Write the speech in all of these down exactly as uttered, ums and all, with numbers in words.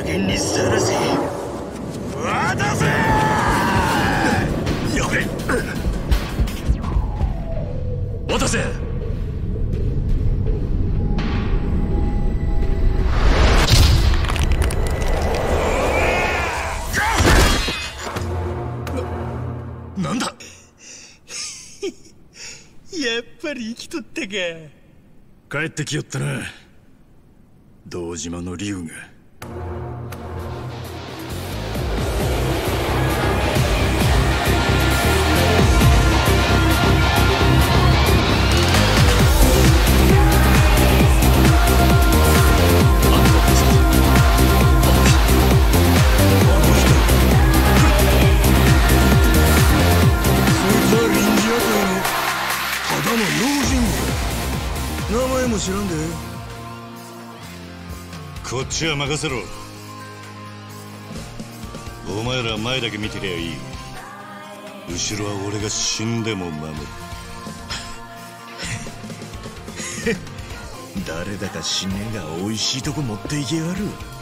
限にさらせ。渡せ。やべ。渡せ。な、なんだ。やっぱり生きとったか。帰ってきよったな、堂島の竜が。名前も知らんで。こっちは任せろ。お前ら前だけ見てりゃいい。後ろは俺が死んでも守る。誰だか死ねえが美味しいとこ持っていけやがる。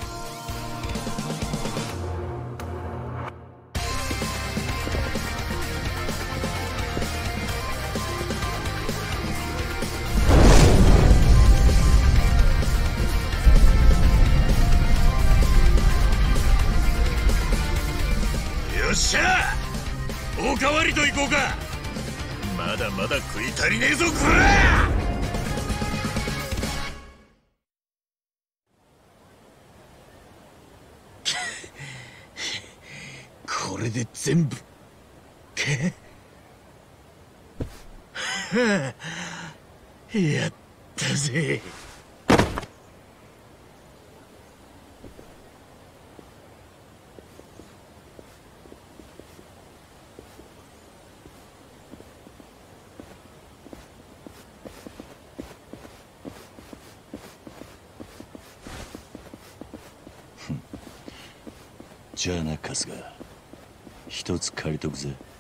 よっしゃ、おかわりといこうか。まだまだ食い足りねえぞこら。これで全部か。やったぜ。じゃあな、春日、一つ借りとくぜ。